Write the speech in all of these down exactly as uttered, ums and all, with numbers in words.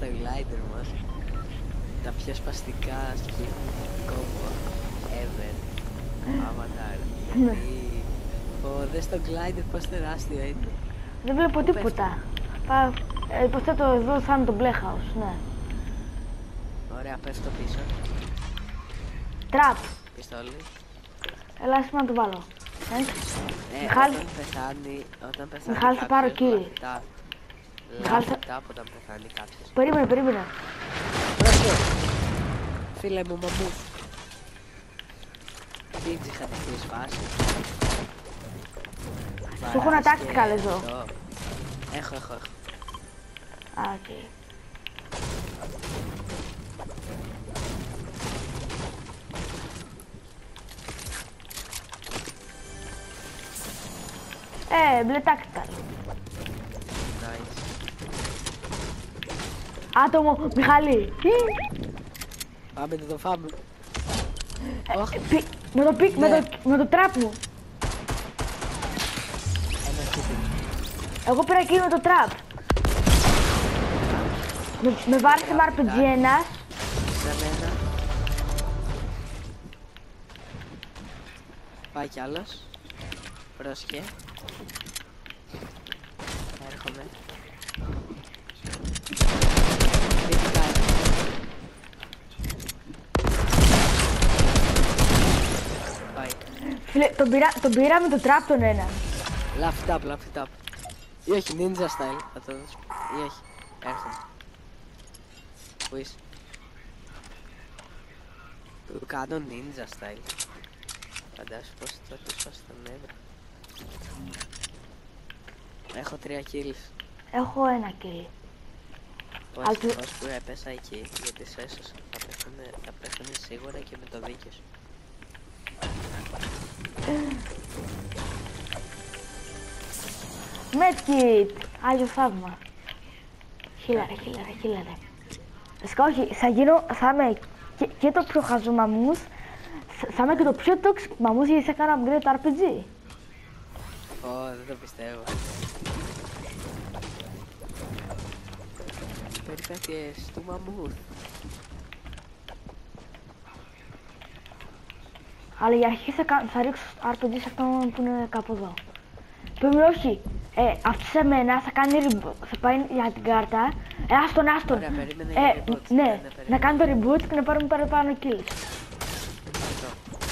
στο glider μας. Τα πιο σπαστικά skin κόμπο ever. Avatar. Γιατί... Ω, δες το glider πως τεράστιο είναι. Δεν βλέπω τίποτα. Πα... Ε, υποθέτω εδώ θα είναι το μπλε house, ναι. Ωραία, πέφτω πίσω. Τραπ. Πιστόλι. Έλα, εσύ να το βάλω. Ε, Ε, Μιχάλη. όταν πεθάνει, όταν πεθάνει Μιχάλη, θα πάρω κάποιος, kill. λαφτά. Μιχάλη, θα- Λαφτά όταν πεθάνει κάποιος. Περίμενε, περίμενε. Πρόσεχε. Φίλε μου, μαμούς. Τι τζιχαντιστής φάση. Σου έχω ένα tactical εδώ. Αυτό. Έχω, έχω, έχω. Α, οκ. Ε, μπλε tactical. Nice. Άτομο, Μιχάλη. Πάμε να το φάμε. Ωχ, Πι- Με το πικ, με Ναι. το, με το τραπ μου. ένα χτύπημα. Εγώ πήρα εκείνο το τραπ. Με, με βάρεσε με αρ πι τζι ένας. Σε μένα. Πάει κι άλλος. Πρόσχε. Έρχομαι. Τι κάνει. Πάει. Φίλε, τον πήρα, τον πήρα με το τραπ τον έναν. Laugh it up, laugh it up. Ή όχι, ninja style. Θα το δώσω. Ή όχι. Έρχομαι. Πού είσαι. Του κάνω ninja style. Φαντάσου πως θα του σπάσει τα νεύρα. Έχω τρία kills. Έχω ένα kill. Πώς Α, του- πώς που έπεσα εκεί, γιατί σε έσωσα. Θα πέθανε, θα πέθανε σίγουρα και με το δίκιο σου. Medkit! Άγιο θαύμα. Χίλαρε, χίλαρε, χίλαρε. Βασικά όχι, θα γίνω, θα είμαι και, και το πιο χαζό μαμούς, θα είμαι και το πιο toxic μαμούς γιατί θα κάνω upgrade το αρ πι τζι. Ω, δεν το πιστεύω. Περιπέτειες του μαμούθ. Αλλά για αρχή θα, κα- θα ρίξω αρ πι τζι σε αυτόν που είναι κάπου εδώ. Πρέπει όχι, ε, αυτό σε μένα θα κάνει reboot, θα πάει για την κάρτα. Ε, άστον, άστον. Ωραία, περίμενε Ε, για reboot. ναι, Ναι, να περίμενε. κάνει το reboot και να πάρουμε παραπάνω kills. Αυτό.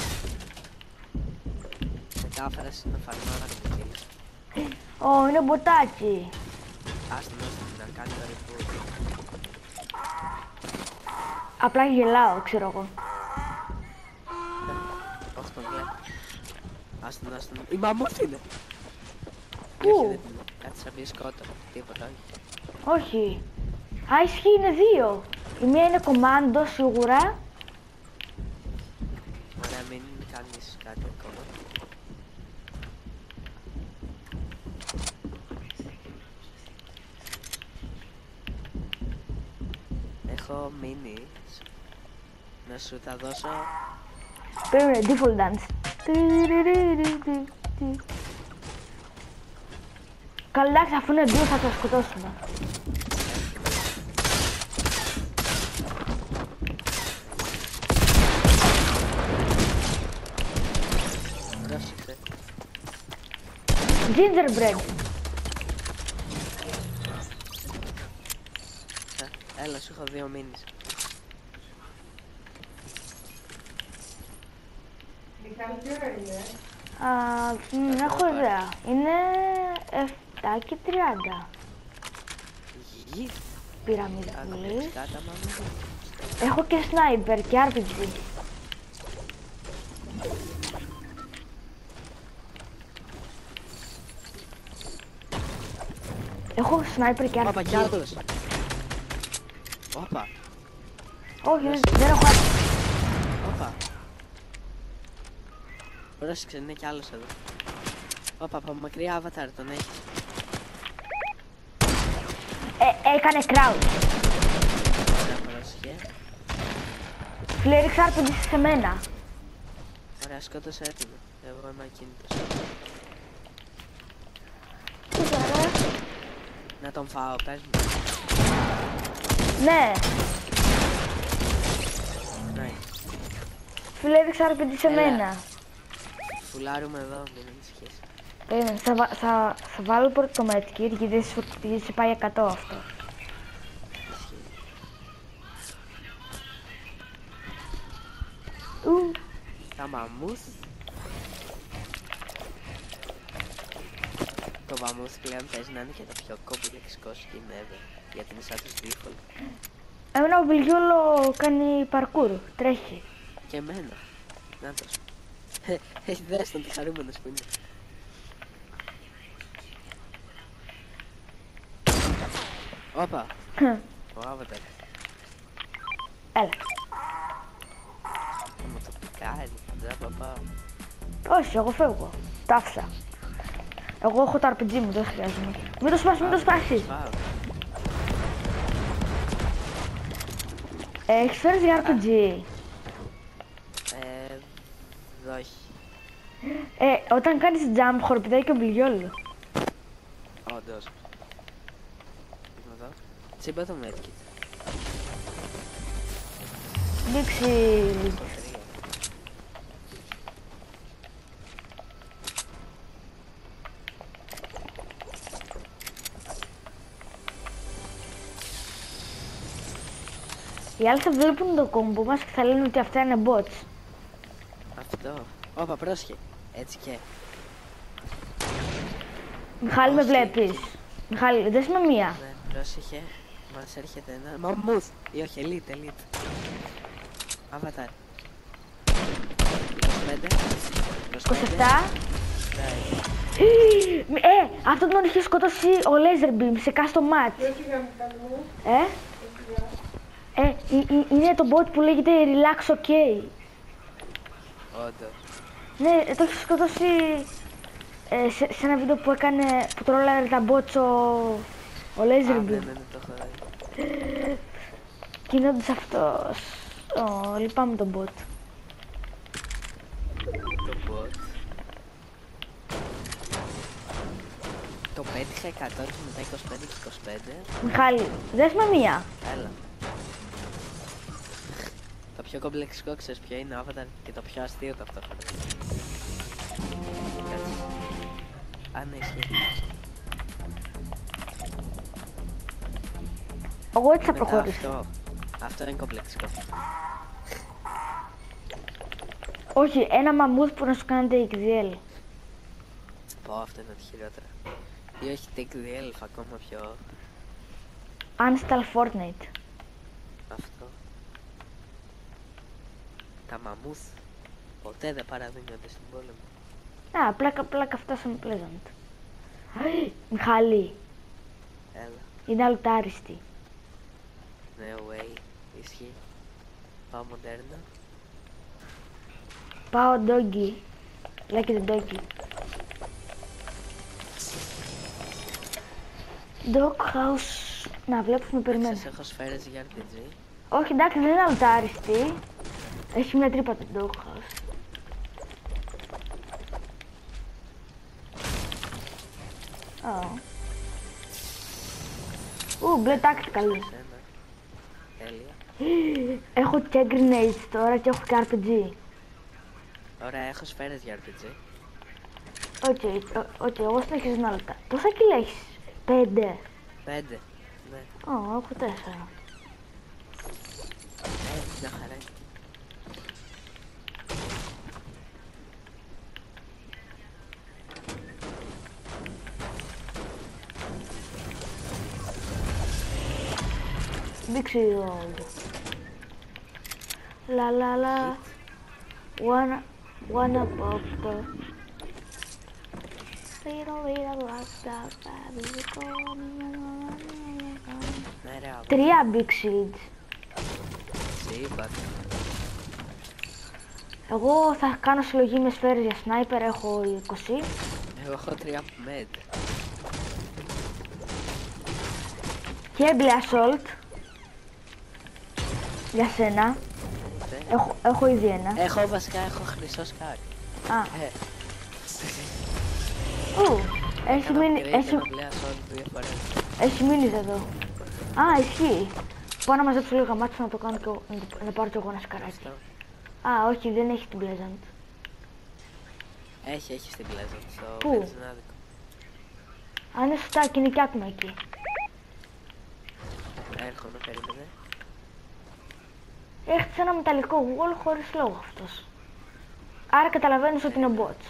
Μετάφραση να φαρμάω να το kills. Ω, είναι μποτάκι. Άστον, άστον, να κάνει το reboot. Απλά γελάω, ξέρω εγώ. Όχι, το βλέπω. Άστον, άστον. Η μαμούθ είναι. Πού? Όχι, δεν είναι. Κάτι σαν μπισκότο. Τίποτα, όχι. Όχι. Α, ισχύει, είναι δύο. Η μία είναι κομμάντο σίγουρα. Ωραία, μην κάνεις κάτι ακόμα. Έχω minis. Να σου τα δώσω. Περίμενε, default dance. Καλά, εντάξει, αφού είναι δύο θα τα σκοτώσουμε. Πρόσεξε. Gingerbread. Ε, Έλα, σου έχω δύο minis. Α, μ, έχω ιδέα. Είναι επτά και τριάντα. Γη. Πυραμίδα Κάνω πολύ. πετσικάτα, μάμα. Έχω και sniper και αρ πι τζι. Έχω sniper και αρ Όπα, πι κι τζι. άλλος. Όπα, Όχι, δεν- δεν έχω αρ πι τζι. όπα. Πρόσεξε, είναι κι άλλος εδώ. Όπα, από μακριά avatar τον έχει. Ε, έκανε crouch. Ωραία, πρόσεχε. Φίλε, ρίξε αρ πι τζι σε μένα. Ωραία, σκότωσε έτοιμο. Εγώ είμαι ακίνητος. Τι ωραία. Να τον φάω, πες μου. Ναι. Ναι. Φίλε, έδειξα αρ πι τζι σε Έλα. μένα. Φουλάρουμε εδώ, μην ανησυχείς. Περίμενε, θα, βα- θα, θα βάλω πρώτο το medkit γιατί δεν σε, γιατί σε πάει εκατό αυτό. Ισχύει. Ου, Τα μαμούς. Το μαμούς πλέον παίζει να είναι και το πιο κομπλεξικό skin ever. Γιατί είναι σαν τους default. εμένα ο Βιλιόλο κάνει parkour, τρέχει. Και εμένα. Νάτος. Έχει δέσει τον τι χαρούμενος που είναι. Όπα. Ο Avatar. Έλα. Θα μου το πικάρει. Δεν θα πάω. Όχι, εγώ φεύγω. Τα άφησα. Εγώ έχω το αρ πι τζι μου, δεν χρειάζομαι. Μην το σπάσεις, μην το σπάσεις. Πάω. Ε, έχεις φέρει για αρ πι τζι. Ε, όχι. Ε, όταν κάνεις jump χορπηδάει και ο Βιλιόλο. Όντως. Είμαι εδώ. Τσίμπα το medkit. Δείξει. Στο τρία. Οι άλλοι θα βλέπουν το κόμπο μας και θα λένε ότι αυτά είναι bots. Αυτό. Όπα, πρόσχε. Έτσι και. Μιχάλη, με Όχι. βλέπεις. Μιχάλη, δες με μία. Ναι, πρόσεχε. Μας έρχεται ένα. Μαμούθ. Ή όχι, elite, elite. Avatar. είκοσι πέντε. είκοσι επτά. Ναι. Ε, αυτόν τον είχε σκοτώσει ο Laserbeam σε κάστο match. Ε, ε, ε, ε, είναι το bot που λέγεται Relax OK. Όντως. Ναι, το έχει σκοτώσει ε, σε, σε ένα βίντεο που έκανε, που τρόλαρε τα bots ο, ο Α, ναι, Laserbeam. ναι, ναι, το έχω δει. Και είναι όντως αυτός. Ω, λυπάμαι τον bot. Το bot. Το πέτυχα εκατό και μετά είκοσι πέντε και είκοσι πέντε. Μιχάλη, δες με μία. Έλα. Το πιο κομπλεξικό ξέρεις ποιο είναι ο Avatar και το πιο αστείο ταυτόχρονα. Κάτσε. Α, ναι, ισχύει. Εγώ έτσι θα Μετά προχωρήσω. Αυτό. Αυτό είναι κομπλεξικό. Όχι, ένα μαμούθ που να σου κάνετε εξ ντι ελ. Πω, αυτό είναι το χειρότερο. Ή όχι take the elf, ακόμα πιο... Uninstall Fortnite. Αυτό. Τα μαμούθ ποτέ δεν παραδίνονται στην πόλεμο. Α, πλάκα πλάκα φτάσαμε Pleasant. Μιχάλη, Έλα. είναι αλουτάριστη. No way. Ισχύει. Πάω μοντέρνα. Πάω doggy. Like the doggy. Dog house. Να βλέπουμε, περιμένω. Σας έχω σφαίρες για αρ πι τζι. Όχι, εντάξει, δεν είναι αλουτάριστη. Έχει μια τρύπα το dog house. Oh. Ου, μπλε tactical. Ένα. Τέλεια. Έχω και grenades τώρα και έχω και αρ πι τζι. Ωραία, έχω σφαίρες για αρ πι τζι. Οκ, ο- οκ, εγώ συνεχίζω να λεπτά. Πόσα κιλά έχεις? Πέντε. Πέντε. Ναι. Ω, έχω τέσσερα. Ε, μια χαρά. Big shield. La la la. Wanna, wanna pop the. Little little rasta, baby, Ναι ρε, από Τρία big shields. σε είπα. Εγώ θα κάνω συλλογή με σφαίρες για sniper, έχω είκοσι. Εγώ έχω τρία med. Και μπλε assault. Για σένα. Δε. Έχω, έχω ήδη ένα. Έχω βασικά, έχω χρυσό σκάρ. Α, Ε, ου, έχει έκανα μείνει, upgrade έχει, ένα μπλε assault δύο φορές. έχει μείνει εδώ. Α, ισχύει. Πάω να μαζέψω λίγα μάτια να το κάνω και εγώ, να, το, να πάρω κι εγώ ένα σκαράκι. Α, όχι, δεν έχει την Pleasant. Έχει, έχει στην Pleasant, στο Πού? βενζινάδικο. Αν είναι σωστά, και είναι κι άτομα εκεί. Έρχομαι, περίμενε. Έχτισε ένα μεταλλικό wall χωρίς λόγο αυτός. Άρα καταλαβαίνεις ότι είναι bots.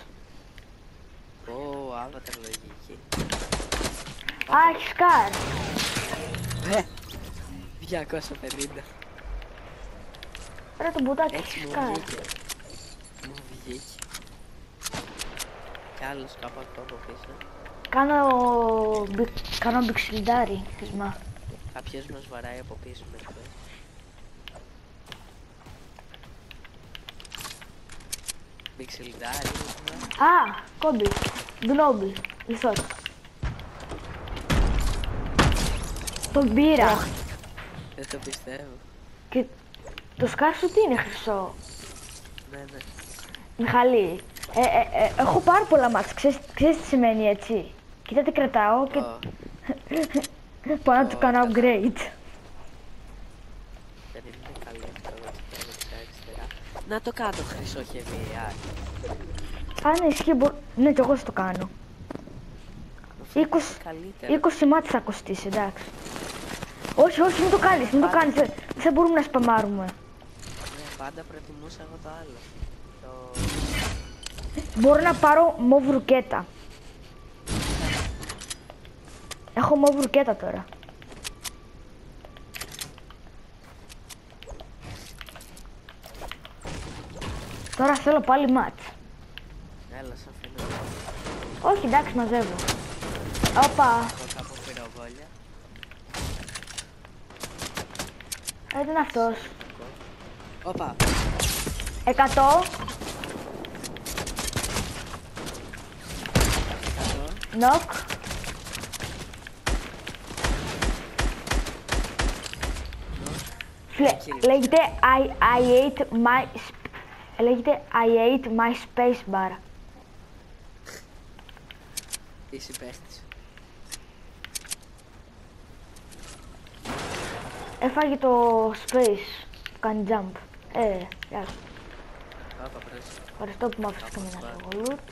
Ω, avatar λογική. Α, έχει σκάρ. Ε, διακόσια πενήντα. Ρε το μπουτάκι Έτσι έχει μου σκάρ. βγήκε. Μου βγήκε. Κι άλλος κάπου αυτό από πίσω. Κάνω... μπι- κάνω μπιξιλντάρι, θυσμά. Κάποιος μας βαράει από πίσω με αυτό. Μπιξιλντάρι, Α, κόμπι. Γκνόμπι. Λιθός. Τον πήρα. δεν το πιστεύω. Και το σκάρ σου τι είναι χρυσό. Ναι, ναι. Μιχαλή, ε, ε, ε, έχω πάρα πολλά μάτς. Ξέρεις, ξέρεις τι σημαίνει έτσι. Κοίτα τι κρατάω και Ω, πάω να του Ω, κάνω καλά. upgrade. δεν είναι καλή αυτό εδώ πέρα δεξιά αριστερά. Να το κάτω χρυσό χεβιάρι. Αν ισχύει μπορώ... Ναι, κι εγώ θα το κάνω. είκοσι, Καλύτερα. είκοσι μάτς θα κοστίσει, εντάξει. Όχι, όχι, μην το κάνεις, μην το κάνεις. Δεν, δεν μπορούμε να σπαμάρουμε. Ναι, πάντα προτιμούσα εγώ το άλλο. Το... Μπορώ να πάρω μοβ ρουκέτα. Έχω μοβ ρουκέτα τώρα. Τώρα θέλω πάλι μάτς. Έλα, σ' αφήνω εδώ. Όχι, εντάξει, μαζεύω. Όπα, Έχω κάπου πυροβόλια. δεν είναι αυτός. Όπα. Εκατό, Κάτω. νοκ. Φλε, λέγεται I, I ate my... sp- Λέγεται I ate my space bar. Είσαι παίχτης. Έφαγε το space που κάνει jump. Ε, γεια σου. Όπα, πρέσαι. Ευχαριστώ που μ' άφησες και εμένα λίγο loot.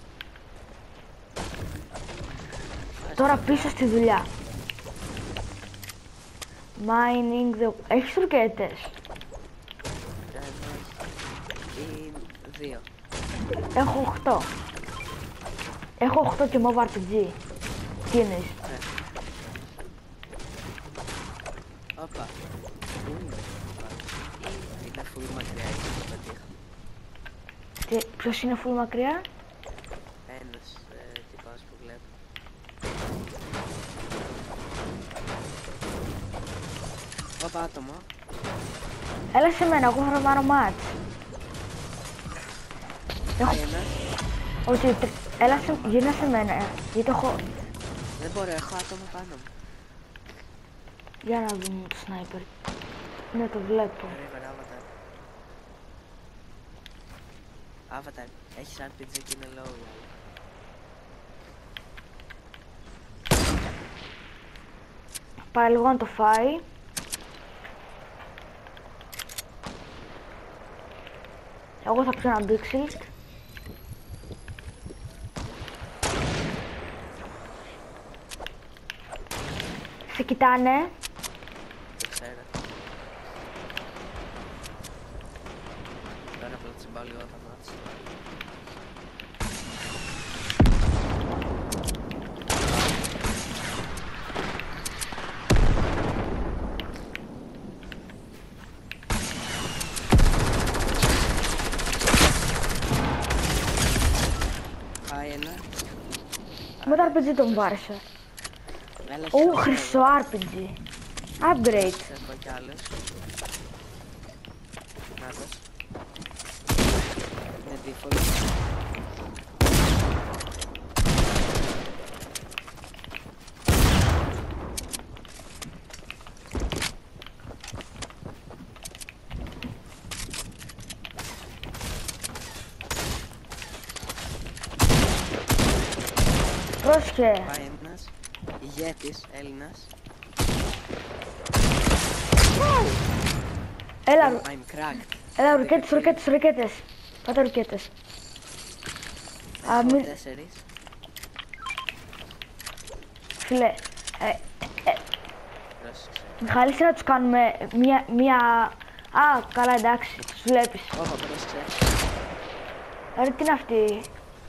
Τώρα πίσω στη δουλειά. Mining the... Έχεις ρουκέτες? Ή δύο. Έχω οκτώ. Έχω οκτώ και μοβ αρ πι τζι. Τι εννοείς? Ναι. Όπα. Πού είναι? Είναι full μακριά, έτσι το πετύχω. Τι, ποιος είναι full μακριά? Ένας ε, τυπάς που βλέπω. Όπα, άτομο. Έλα σε μένα, εγώ θα πάρω μάτς. Έχω... Πάει ένας. Όχι, τρ- έλα σε... γύρνα σε μένα, ε, γιατί έχω... Δεν μπορώ, έχω άτομο πάνω μου. Για να δούμε το σνάιπερ. Ναι, το βλέπω. Γρήγορα, avatar. Avatar, έχεις αρ πι τζι και είναι low. Πάει λίγο να το φάει. Εγώ θα πιω ένα big shield. Σε κοιτάνε. Το ξέρω. Τώρα απλά τσιμπάω λίγο τα μάτια. Πάει ένα. Με το αρ πι τζι τον βάρεσα. Έλα, Ω, χειρότερο. χρυσό αρ πι τζι. Upgrade. Έχω κι άλλος. Νάτος. Είναι default. Πρόσχε. Πάει ένας ηγέτης, Έλληνας. Έλα, I'm cracked. έλα, ρουκέτες, ρουκέτες, ρουκέτες. Πάτε ρουκέτες. Α, Έχω μην- τέσσερις. Φίλε, ε, ε, Πρόσεξε. Μιχάλη, να τους κάνουμε μία, μία... Α, καλά, εντάξει, τους βλέπεις. Όχο, πρόσεξε. Ρε, τι είναι αυτή.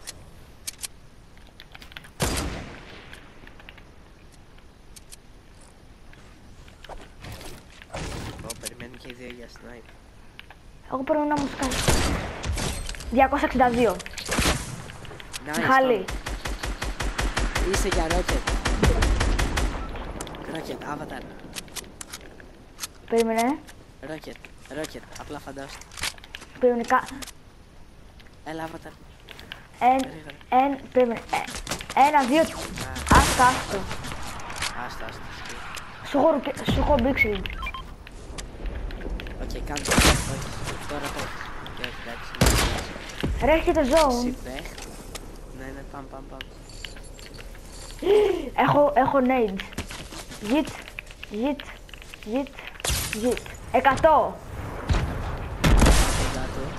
Ω, περιμένουν και οι δύο για snipe. Εγώ παίρνω ένα μουσκάλι. διακόσια εξήντα δύο. Nice, Μιχάλη, πάμε. Είσαι για rocket. Rocket, avatar. περίμενε. Rocket, rocket, απλά φαντάσου. Περίμενε, κα... Έλα, avatar. Εν, Γρήγορα. εν, περίμενε. Ε, ένα, δύο... Άστα, άστο. Άστα, άστα. σκύλο. Σου έχω, ρουκε- σου έχω μπήξει. Οκ, κάνε το. Όχι, τώρα το έχεις. Και όχι, εντάξει. Ρε, έρχεται Εσύ ζώο. παίχτη. Ναι, ναι, πάμε, πάμε, πάμε. Έχω, έχω nades. Γιτ, γιτ, γιτ, γιτ. Εκατό. Κοντά του.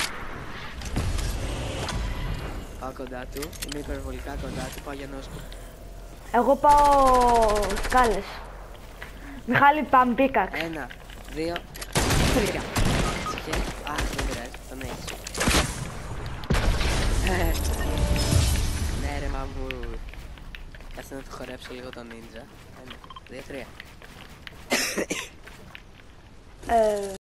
Πάω κοντά του. Είμαι υπερβολικά κοντά του. Πάω για νόσκο. Εγώ πάω σκάλες. Μιχάλη, πάμε πίκαξ. Ένα, δύο, τρία. Και... Α, δεν πειράζει. Τον έχεις. Ναι ρε μαμού. Κάτσε να του χορέψω λίγο τον ninja. Ένα, δύο, τρία. Ε,